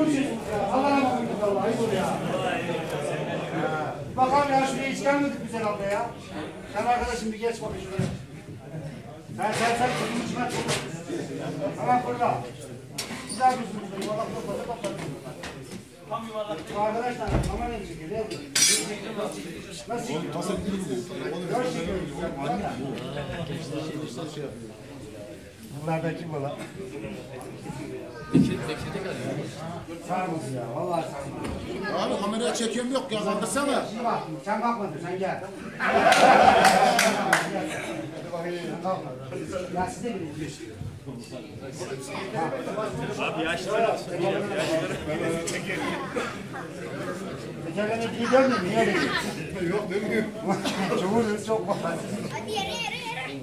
konuşuyorsunuz ya? Allah'a emanet olun. Ayıp oluyor ya. Bakalım ya şuraya hiç gelmedik güzel abla ya. Sen arkadaşım bir geç bakın şuraya. Sen kızım içime çok. Tamam burada. Güzel kızım. Yuvarlak toplasın. Arkadaşlar kamerayı çekiyor. Nasıl çekiyor? Nasıl çekiyor? Bunlarda kim ola? Sarmasın ya, vallahi sarmasın. Abi kameraya çekiyorum yok ya, kaldırsana. Şimdi bak, sen kalkmadın, sen gel. Sen kalkma. Ya siz de biliyorsunuz. Abi yaşları Tekerleme iyi görmüyor mu? Niye öyle diyorsun? Yok demiyorum. Çubuğunuz çok var. Hadi yere.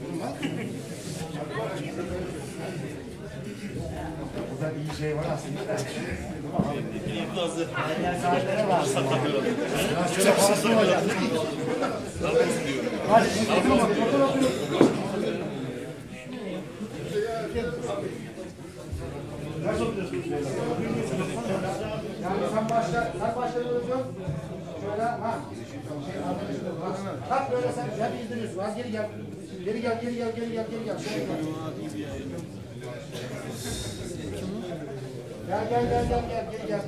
Burada iyi şey var aslında. fazla. Aynen sahillere var. Şöyle kalsın hocam. Hadi şimdi otur. Nasıl oturuyorsunuz? Yani sen başlıyorsun. Şöyle ha. Bak böyle sen hep izdiriyorsun. Az geri gel. Geri gel. Şöyle gel. Geri gel.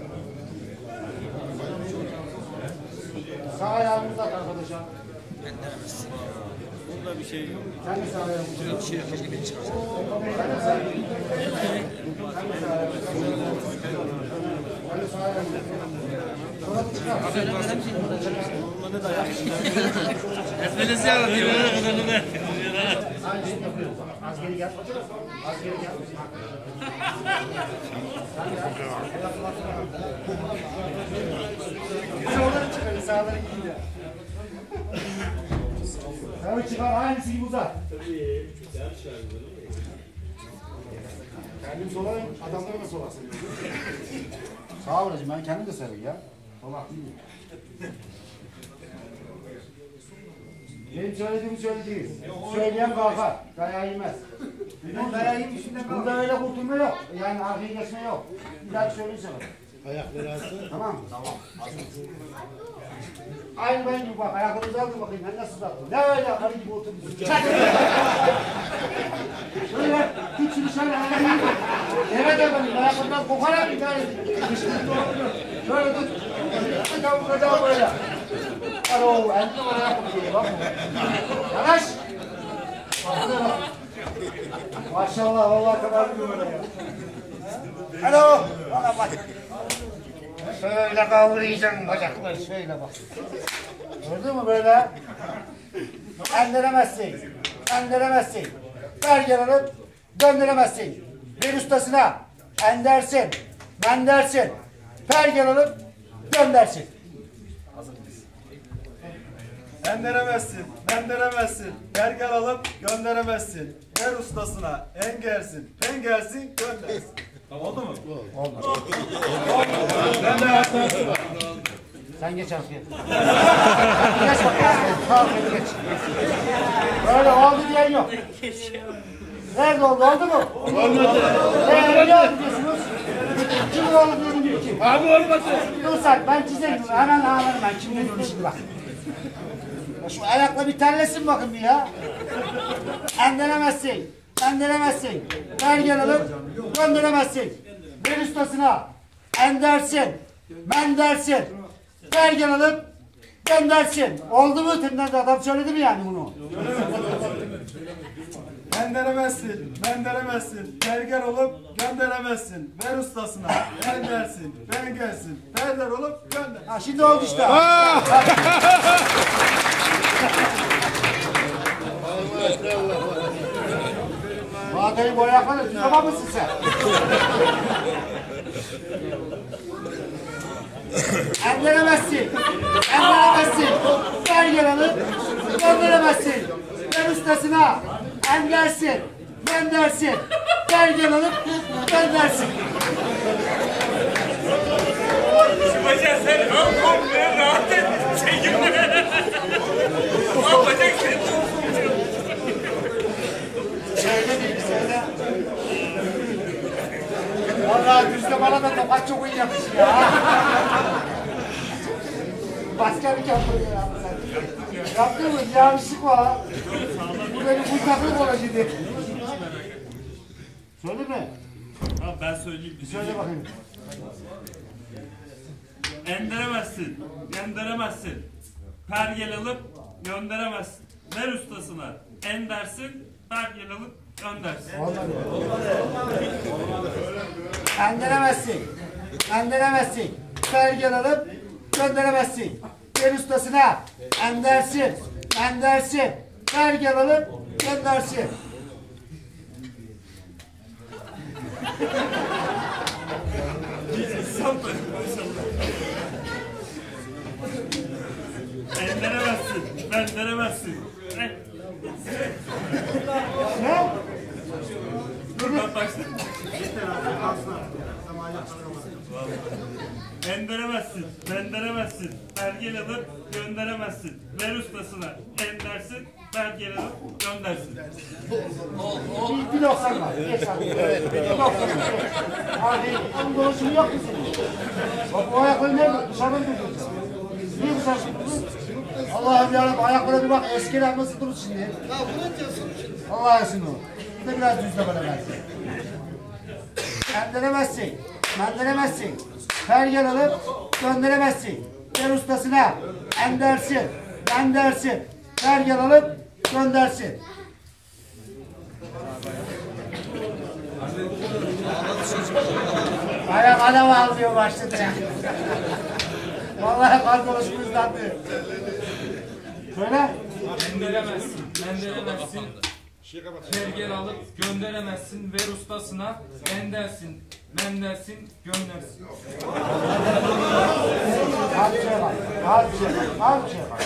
Sağ ayağını uzat arkadaşa. Bunda bir şey yok. Sen de sağ ayağını uzat. Sen de sağ ayağını Sonra çıkar. Olmanı da yapmışlar. Hepiniz yaratıyor. Az geri gel. Sağları çıkarın, sağları gidiyor. Tabii çıkar, aynısı gibi uzat. Kendim solayım, adamları da solasın. Sağ ol hacım, ben kendim de seviyorum ya. Solak değil mi? Benim söylediğimi söylediğiniz. Söyleyen kalkar, dayağı yemez. Bunda öyle kurtulma yok. Yani arkaya geçme yok. Bir daha söyleyeyim sana. Ayakları alsın. Tamam mı? Tamam. Aynı ben gibi bak, ayaklarınızı alın bakayım, ben nasıl uzattım. Ne öyle karı gibi oturuyorsun? Çak! Şöyle, tut şunu şöyle, ayaklarını tut. Eve de benim, ayaklarından kokarak bir tane. Şöyle tut. Kıcam böyle. Alo, elini var ayak kokuyor, bak bu. Yanaş! Maşallah, vallahi kadar bir böyle ya. Alo! Valla bak. Şöyle kavrayacaksın bacakları, şöyle bak. Gördün mü böyle? Endiremezsin. Belgeleri gönderemezsin. Bir ustasına endersin, mendersin. Belgeleri göndersin. Enderemezsin, menderemezsin, pergel alıp gönderemezsin. Ver ustasına, engersin, pengersin, göndersin. Oldu mu? Olmaz. Sen geç arkaya. Geç bakayım. Arkaya geç. Böyle oldu diyen yok. Nerede oldu? Oldu mu? Olmadı. Ne oldu diyorsunuz? Kim oldu diyorum ki? Abi olmasın. Dursak ben çizerim. Hemen ağlarım ben. Kim ne diyorum şimdi bak. Şu ayakla bir terlesin bakın bir ya. Endiremezsin. Belgel alıp gönderemezsin. Bir ustasına endersin, mendersin. Belgel alıp göndersin. Oldu mu? Tümden de adam söyledi mi yani bunu? Menderemezsin, pergel olup gönderemezsin. Ver ustasına, engersin, pengersin, perder olup gönder. Ha şimdi oldu işte. Bu adayı boyakladın. Tamam mısın sen? Endiremezsin. Belgel alıp gönderemezsin. Ver ustasına endersin, göndersin. Belgel alıp göndersin. Bacak sen komple rahat et. Çekimle. Bacak sen. Söyle değil, söyle. Vallahi düzle bana da Bak çok iyi yapışır ya. Başkanlık yapıyor ya sen. Yaptın mı? Yanlışlık var. Bu benim uçaklık olacak. Söyle mi? Ha, ben söyleyeyim. Söyle bakayım. Endiremezsin, gönderemezsin. Pergel alıp gönderemezsin. Ver ustasına. Endersin, pergel alıp göndersin. Endiremezsin. Endiremezsin. Pergel alıp gönderemezsin. Ver ustasına. Endersin. Endersin. Pergel alıp göndersin. Endiremezsin, gönderemezsin. Ne? Dur ben başlayayım. Endiremezsin, gönderemezsin. Pergel alıp gönderemezsin. Ver ustasına. Endersin, pergel alıp göndersin. Bir 90 var. Geç abi. Bir 90 var. Abi onun dolaşımı yok mu senin? Bak bu ayakları nerede? Dışarıda mı duruyorsun? Niye dışarıda duruyorsun? Allah'ım yarabbim ayaklara bir bak eskiler nasıl durur şimdi? Allah'a şimdi o. Bir de biraz düzle bana versin. Gönderemezsin. Gönderemezsin. Pergel alıp gönderemezsin. Ver ustasına. Endersin. Göndersin. Pergel alıp göndersin. Ayak alev almıyor başladı ya. Vallahi kardeşim hızlandı. Söyle. Gönderemezsin, gönderemezsin. Pergel alıp gönderemezsin. Ver ustasına. Endersin, mendersin, göndersin. Az bir şey var. Az bir şey var. Az bir şey var.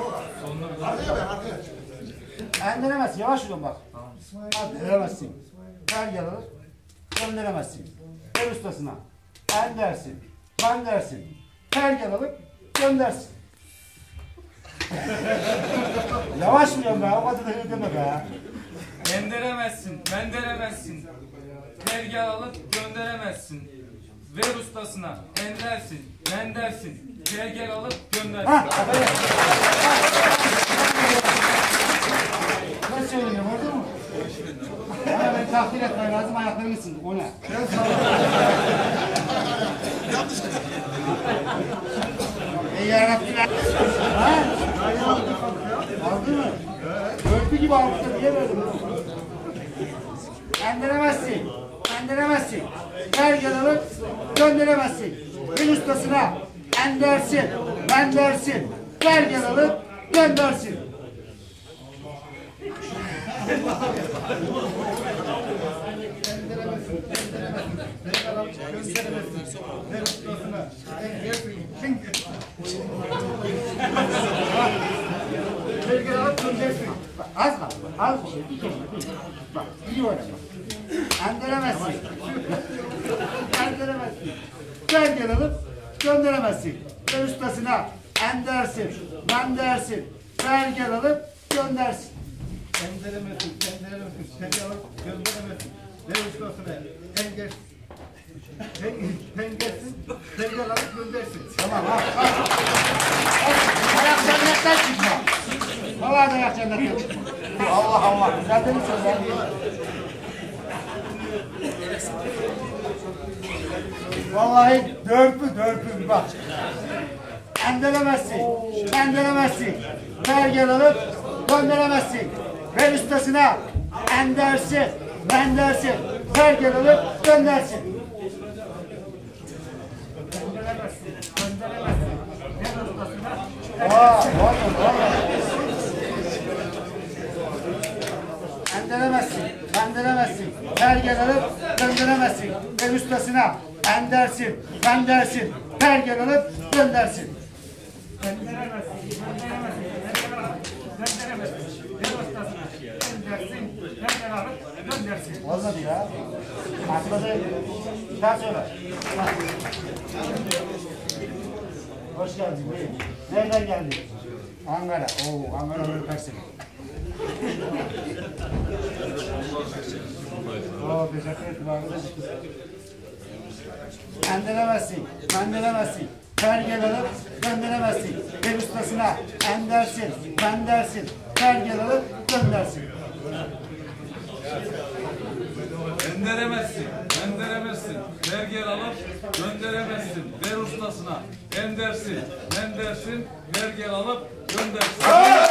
Endiremezsin. Yavaş yürüyorum bak. Endiremezsin. Pergel alır. Gönderemezsin. Ver ustasına. Endersin. Göndersin. Pergel alıp göndersin. Yavaş yürüyorum be. O kadar da hızlı deme be. Gönderemezsin, gönderemezsin. Pergel alıp gönderemezsin. Ver ustasına. Endersin, mendersin. Pergel alıp göndersin. Ha, aferin. Ne söylüyorum, gördün mü? Bana beni takdir etmen lazım, ayaklarını ısındık, o ne? Ey yarabbim. Ha? Aldı mı? Örtü gibi almışlar, niye böyle? Gönderemezsin. Gönderemezsin. Pergel alıp gönderemezsin. Bir ustasına endersin. Göndersin. Pergel alıp göndersin. Pergel alıp göndersin. Az kal. Az bir şey. Bir kelime değil. Bak. İyi oyna bak. Gönderemezsin. Gönderemezsin. Pergel alıp gönderemezsin. Ver ustasına endersin. Göndersin. Pergel alıp göndersin. Gönderemezsin, gönderemezsin. Pergel alıp gönderemezsin. Ver ustasına. Engelsin. Pergel alıp göndersin. Tamam ha. Ayak cennetten çıkma. Vallahi ayak cennetten çıkma. Allah Allah. Sen de mi söylüyorsun? Vallahi dörpü bak. Enderemezsin. Enderemezsin. Pergel alıp gönderemezsin. Ver ustasına. Endersin. Mendersin. Pergel alıp göndersin. Gönderemezsin. Gönderemezsin. Ver ustasına. Enderemezsin. Gönderemezsin. Pergel alıp gönderemezsin. Ver ustasına. Endersin. Göndersin. Pergel alıp göndersin. Gönderemezsin. Gönderemezsin. Gönderemezsin. Ver ustasına. Endersin. Pergel alıp göndersin. Olmadı ya. Atladı. Bir daha söyle. Hoş geldin. Buyurun. Nereden geldin? Ankara. Oo, Ankara'nın öpersin. Oo, teşekkür ederim arkadaş. endiremezsin, mendiremezsin. Pergel alıp gönderemezsin. Ver ustasına endersin, mendersin. Pergel alıp göndersin. Enderemezsin, menderemezsin, pergel alıp gönderemezsin, ver ustasına, endersin, mendersin, pergel alıp göndersin.